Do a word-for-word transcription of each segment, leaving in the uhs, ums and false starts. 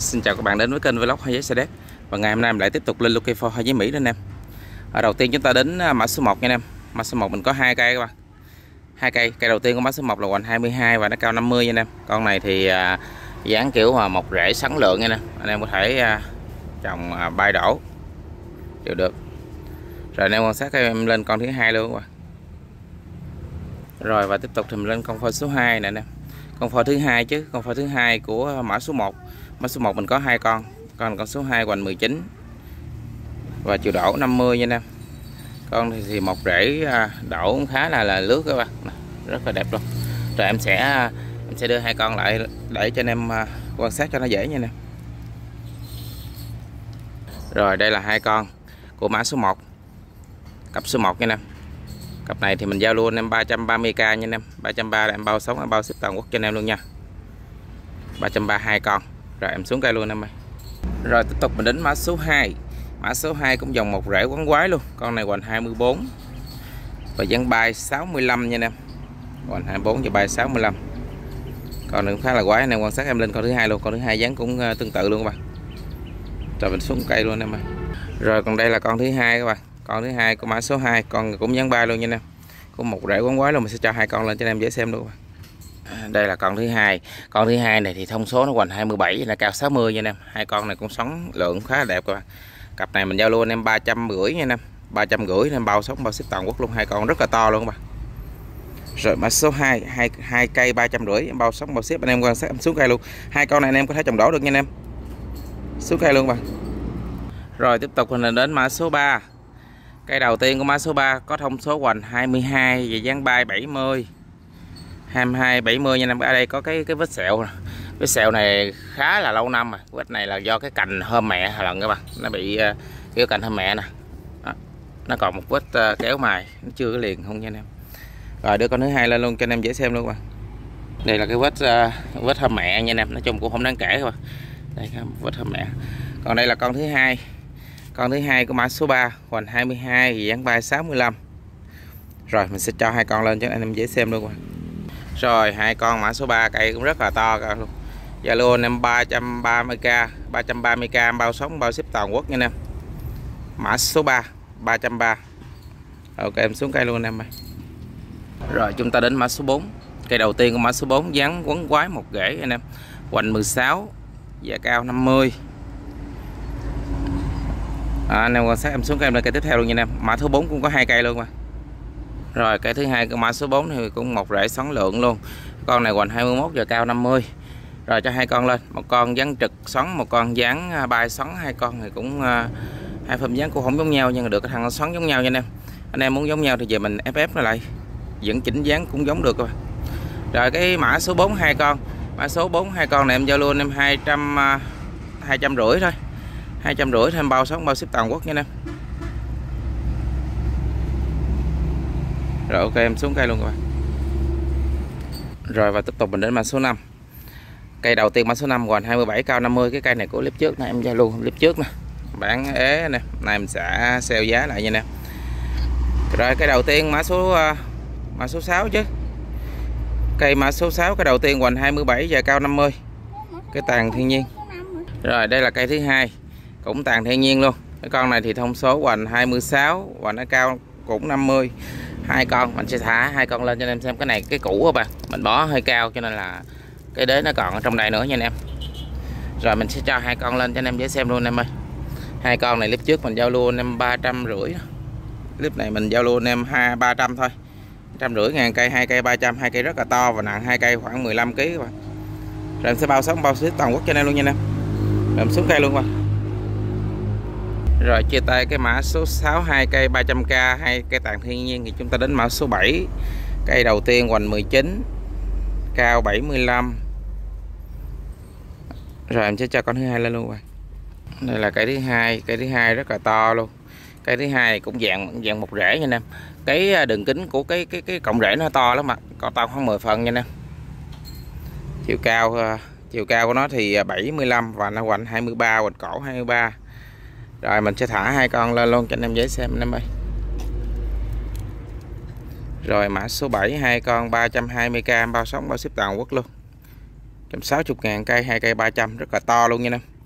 Xin chào các bạn đến với kênh vlog Hoa Giấy Sa Đéc. Và ngày hôm nay mình lại tiếp tục lên lô cây phôi hoa giấy Mỹ đó anh em. Ở đầu tiên chúng ta đến mã số một nha anh em. Mã số một mình có hai cây các bạn. Hai cây, cây đầu tiên của mã số một là hoành hai mươi hai và nó cao năm mươi nha anh em. Con này thì à, dáng kiểu mà một rễ sắn lượng nha anh em. Anh em có thể à, trồng à, bay đổ đều được. Rồi anh em quan sát em lên con thứ hai luôn các bạn. Rồi và tiếp tục thì mình lên con phôi số hai nè anh em. Con phôi thứ hai chứ, con phôi thứ hai của mã số một. Mã số một mình có hai con, con con số hai hoành mười chín và chiều đổ năm mươi nha anh em. Con thì, thì một rễ đổ cũng khá là là lướt các bạn, rất là đẹp luôn. Rồi em sẽ em sẽ đưa hai con lại để cho anh em quan sát cho nó dễ nha anh em. Rồi đây là hai con của mã số một, cặp số một nha anh em. Cặp này thì mình giao luôn em ba trăm ba mươi k nha anh em. ba trăm ba mươi là em bao sống, em bao ship toàn quốc cho anh em luôn nha. ba trăm ba mươi hai con. Rồi em xuống cây luôn em ơi. Rồi tiếp tục mình đến mã số hai. Mã số hai cũng dòng một rễ quấn quái luôn. Con này hoành hai mươi bốn và dáng bay sáu mươi lăm nha anh em. Hoành hai mươi bốn và bay sáu mươi lăm. Con này cũng khá là quái, anh em quan sát em lên con thứ hai luôn. Con thứ hai dáng cũng tương tự luôn các bạn. Rồi mình xuống cây luôn em ơi. Rồi còn đây là con thứ hai các bạn. Con thứ hai của mã số hai, con cũng dáng bay luôn nha anh em. Có một rễ quấn quái luôn, mình sẽ cho hai con lên cho anh em dễ xem luôn các bạn. Đây là con thứ hai. Con thứ hai này thì thông số nó hoành hai mươi bảy, là cao sáu mươi nha anh em. Hai con này cũng sống lượng khá là đẹp các bạn. Cặp này mình giao luôn anh em ba trăm rưỡi nha anh em. ba trăm rưỡi nên bao sống bao ship toàn quốc luôn. Hai con rất là to luôn các bạn. Rồi mã số hai, hai hai cây ba trăm rưỡi em bao sống bao ship, anh em quan sát em xuống cây luôn. Hai con này anh em có thể trồng đổ được nha anh em. Xuống cây luôn các bạn. Rồi tiếp tục mình đến mã số ba. Cây đầu tiên của mã số ba có thông số hoành hai mươi hai và dáng bay bảy mươi. hai mươi hai bảy mươi nha anh em. Ở đây có cái cái vết sẹo. Vết sẹo này khá là lâu năm rồi. Vết này là do cái cành hôm mẹ lần các bạn. Nó bị uh, kiểu cành hôm mẹ nè. Đó. Nó còn một vết uh, kéo mài, nó chưa có liền không nha anh em. Rồi đưa con thứ hai lên luôn cho anh em dễ xem luôn các bạn. Đây là cái vết uh, vết hôm mẹ nha anh em. Nói chung cũng không đáng kể các bạn. Đây cái vết hôm mẹ. Còn đây là con thứ hai. Con thứ hai của mã số ba hoành hai mươi hai, dáng bay sáu mươi lăm. Rồi mình sẽ cho hai con lên cho anh em dễ xem luôn các bạn. Rồi hai con mã số ba, cây cũng rất là to cả luôn. Giá luôn em ba trăm ba mươi k, ba trăm ba mươi k bao sống bao ship toàn quốc nha anh em. Mã số ba ba trăm ba mươi. Ok em xuống cây luôn anh em ơi. Rồi chúng ta đến mã số bốn. Cây đầu tiên của mã số bốn dáng quấn quái một rễ anh em. Hoành mười sáu và cao năm mươi. À, anh em quan sát em xuống cây em lên cây tiếp theo luôn nha anh em. Mã số bốn cũng có hai cây luôn mà. Rồi cái thứ hai của mã số bốn thì cũng một rễ xoắn lượng luôn. Con này hoành hai mươi mốt và cao năm mươi. Rồi cho hai con lên, một con dáng trực xoắn, một con dáng bay xoắn. Hai con thì cũng uh, hai phẩm dáng cũng không giống nhau, nhưng mà được cái thằng xoắn giống nhau nha anh em. Anh em muốn giống nhau thì về mình ép ép nó lại, vẫn chỉnh dáng cũng giống được các bạn. Rồi cái mã số bốn hai con. Mã số bốn hai con này em giao luôn em hai trăm uh, hai trăm rưỡi thôi. hai trăm rưỡi thêm bao sống bao ship toàn quốc nha anh em. Rồi ok em xuống cây luôn các bạn. Rồi và tiếp tục mình đến mã số năm. Cây đầu tiên mã số năm hoành hai mươi bảy cao năm mươi. Cái cây này của clip trước này em giao luôn, clip trước nè. Bán ế nè, này mình sẽ sale giá lại nha nè. Rồi cây đầu tiên mã số mã số sáu chứ. Cây mã số sáu cái đầu tiên hoành hai mươi bảy và cao năm mươi. Cái tàn thiên nhiên. Rồi đây là cây thứ hai, cũng tàn thiên nhiên luôn. Cái con này thì thông số hoành hai mươi sáu và nó cao cũng năm mươi. Hai con mình sẽ thả hai con lên cho anh em xem. Cái này cái cũ các bạn, mình bỏ hơi cao cho nên là cái đế nó còn ở trong đây nữa nha anh em. Rồi mình sẽ cho hai con lên cho anh em dễ xem luôn anh em ơi. Hai con này clip trước mình giao luôn em ba trăm rưỡi. Clip này mình giao luôn em hai ba trăm thôi. Trăm rưỡi ngàn cây, hai cây ba trăm, hai cây rất là to và nặng, hai cây khoảng mười lăm ki lô gam các bạn. Rồi em sẽ bao sống bao ship toàn quốc cho anh em luôn nha anh em. Rồi em xuống cây luôn các bạn. Rồi chia tay cái mã số sáu hai cây ba trăm k, hai cây tàn thiên nhiên, thì chúng ta đến mã số bảy. Cây đầu tiên hoành mười chín, cao bảy mươi lăm. Rồi em sẽ cho con thứ hai lên luôn rồi. Đây là cây thứ hai, cây thứ hai rất là to luôn. Cây thứ hai cũng dạng dạng một rễ nha anh em. Cái đường kính của cái cái cái cọng rễ nó to lắm mà, còn to khoảng mười phần nha anh em. Chiều cao chiều cao của nó thì bảy mươi lăm và nó hoành hai mươi ba, hoành cổ hai mươi ba. Rồi mình sẽ thả hai con lên luôn cho anh em dễ xem anh em ơi. Rồi mã số bảy hai con ba trăm hai mươi k bao sống bao ship toàn quốc luôn. một trăm sáu mươi ngàn cây, hai cây ba trăm rất là to luôn nha anh em.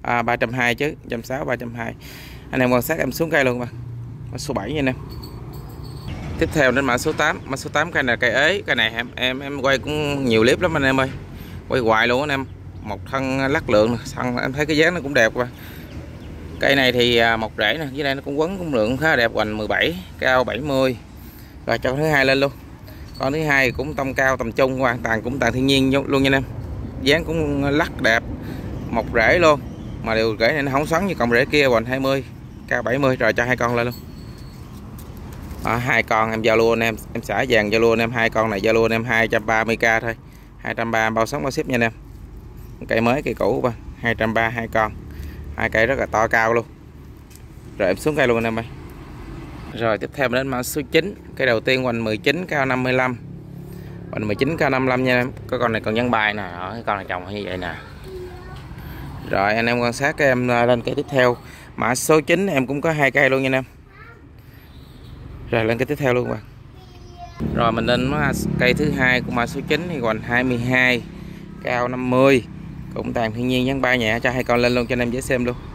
à, ba trăm hai mươi chứ, một trăm sáu mươi, ba trăm hai mươi. Anh em quan sát em xuống cây luôn mà. Mã số bảy nha anh em. Tiếp theo đến mã số tám. Mã số tám cây này cây ế, cây này em em em quay cũng nhiều clip lắm anh em ơi. Quay hoài luôn anh em. Một thân lắc lượng, thân em thấy cái dáng nó cũng đẹp quá. Cây này thì mọc rễ nè, dưới đây nó cũng quấn cũng lượng khá đẹp, hoành mười bảy, cao bảy mươi. Rồi cho thứ hai lên luôn. Con thứ hai cũng tông cao tầm trung, hoàn toàn cũng toàn thiên nhiên luôn nha anh em. Dáng cũng lắc đẹp, mọc rễ luôn. Mà điều rễ này nó không xoắn như con rễ kia, hoành hai mươi, cao bảy mươi. Rồi cho hai con lên luôn. Đó, hai con em giao lưu anh em, em xả vàng giao lưu anh em, hai con này giao lưu anh em hai trăm ba mươi k thôi. hai trăm ba mươi bao sống bao ship nha anh em. Cây mới cây cũ ba, hai trăm ba mươi hai con. Hai cây rất là to cao luôn. Rồi em xuống cây luôn anh em ơi. Rồi tiếp theo đến mã số chín. Cây đầu tiên hoành mười chín, cao năm mươi lăm. Hoành mười chín, cao năm mươi lăm nha em. Cái con này còn nhân bài nè, đó, cái con này trồng như vậy nè. Rồi anh em quan sát cái em lên cây tiếp theo. Mã số chín em cũng có hai cây luôn nha anh em. Rồi lên cây tiếp theo luôn bạn. Rồi mình lên cây thứ hai của mã số chín thì hoành hai mươi hai, cao năm mươi. Cũng toàn thiên nhiên nhân ba nhẹ, cho hai con lên luôn cho anh em dễ xem luôn.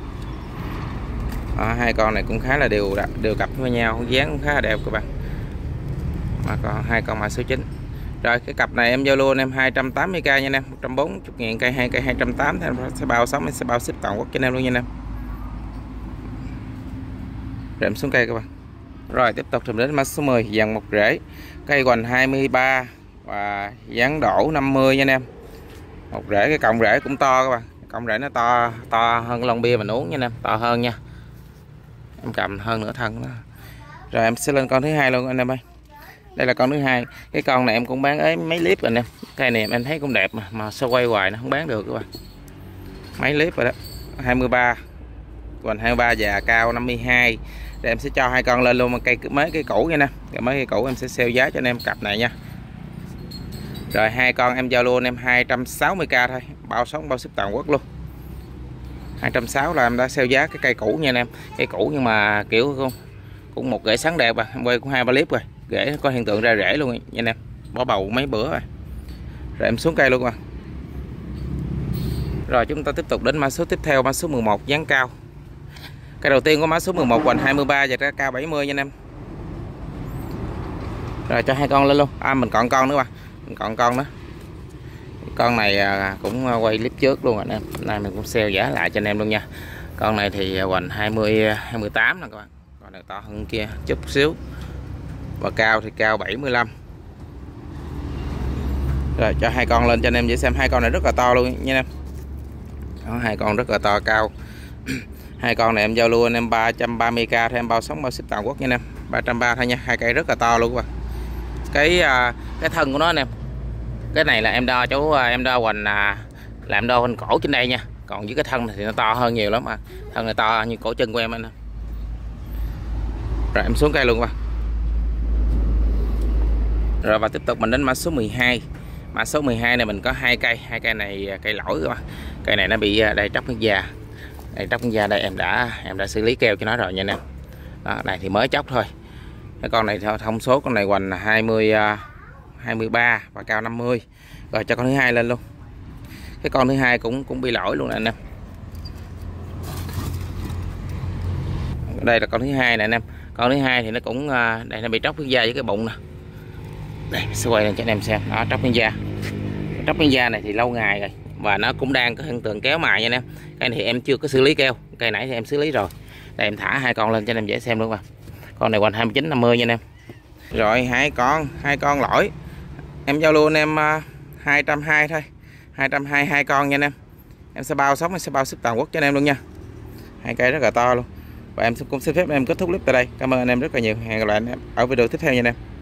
Đó, hai con này cũng khá là đều đều cặp với nhau, dáng cũng khá là đẹp các bạn. Mà còn hai con mã số chín. Rồi cái cặp này em giao lưu anh em hai trăm tám mươi k nha anh em, một trăm bốn mươi ngàn cây, hai cây hai trăm tám mươi thì sẽ bao sống, sẽ bao ship toàn quốc cho anh em luôn nha anh em. Rồi em xuống cây các bạn. Rồi tiếp tục tìm đến mã số mười, dàn một rễ, cây hoành hai mươi ba và dáng đổ năm mươi nha anh em. Một rễ, cái cọng rễ cũng to các bạn, cọng rễ nó to to hơn lon bia mình uống nha anh em, to hơn nha. Em cầm hơn nửa thân đó. Rồi em sẽ lên con thứ hai luôn anh em ơi. Đây là con thứ hai. Cái con này em cũng bán ấy mấy clip rồi anh em. Cây này em thấy cũng đẹp mà mà sao quay hoài nó không bán được các bạn. Mấy clip rồi đó. hai mươi ba. Còn hai mươi ba già cao năm mươi hai. Để em sẽ cho hai con lên luôn mà cây mấy cây cũ nha nè. Cây mấy cây cũ em sẽ sale giá cho anh em cặp này nha. Rồi hai con em giao luôn anh em hai trăm sáu mươi k thôi, bao sống bao ship toàn quốc luôn. hai trăm sáu mươi là em đã sale giá cái cây cũ nha anh em. Cây cũ nhưng mà kiểu không cũng một rễ sáng đẹp à, em quay cũng hai ba clip rồi. Rễ có hiện tượng ra rễ luôn nha anh em. Bỏ bầu mấy bữa rồi. Rồi em xuống cây luôn à. Rồi chúng ta tiếp tục đến mã số tiếp theo, mã số mười một dáng cao. Cây đầu tiên của mã số mười một hoành hai mươi ba và cao bảy mươi nha anh em. Rồi cho hai con lên luôn. À mình còn con nữa mà. Mình còn con đó. Con này cũng quay clip trước luôn anh em. Nay mình cũng sale giá lại cho anh em luôn nha. Con này thì hoành hai mươi hai mươi tám nè các bạn. Con này to hơn kia chút xíu. Và cao thì cao bảy mươi lăm. Rồi cho hai con lên cho anh em dễ xem, hai con này rất là to luôn nha anh em. Đó, hai con rất là to cao. Hai con này em giao lưu anh em ba trăm ba mươi k theo em bao sống bao ship toàn quốc nha anh em. ba trăm ba mươi thôi nha, hai cây rất là to luôn các bạn. Cái cái thân của nó anh em. Cái này là em đo chú em đo hoành là em đo hoành cổ trên đây nha. Còn với cái thân thì nó to hơn nhiều lắm mà. Thân này to như cổ chân của em anh. Rồi em xuống cây luôn qua. Rồi và tiếp tục mình đến mã số mười hai. Mã số mười hai này mình có hai cây, hai cây này cây lỗi các bạn. Cây này nó bị đây tróc nước da. Đây tróc nước da đây em đã em đã xử lý keo cho nó rồi nha anh em. Đó, này thì mới chóc thôi. Cái con này theo thông số con này hoành hai mươi hai mươi ba và cao năm mươi. Rồi cho con thứ hai lên luôn. Cái con thứ hai cũng cũng bị lỗi luôn nè anh em. Đây là con thứ hai nè anh em. Con thứ hai thì nó cũng đây nó bị tróc nước da với cái bụng nè. Đây sẽ quay lên cho anh em xem. Đó, tróc miếng da. Tróc miếng da này thì lâu ngày rồi và nó cũng đang có hiện tượng kéo mài nha anh em. Cây này thì em chưa có xử lý keo, cây nãy thì em xử lý rồi. Đây em thả hai con lên cho anh em dễ xem luôn mà. Con này hoành hai mươi chín năm mươi nha anh em. Rồi hai con, hai con lỗi. Em giao lưu anh em hai trăm hai mươi thôi. hai trăm hai mươi hai con nha anh em. Em sẽ bao sống, em sẽ bao ship toàn quốc cho anh em luôn nha. Hai cây rất là to luôn. Và em cũng xin phép em kết thúc clip tại đây. Cảm ơn anh em rất là nhiều. Hẹn gặp lại anh em ở video tiếp theo nha anh em.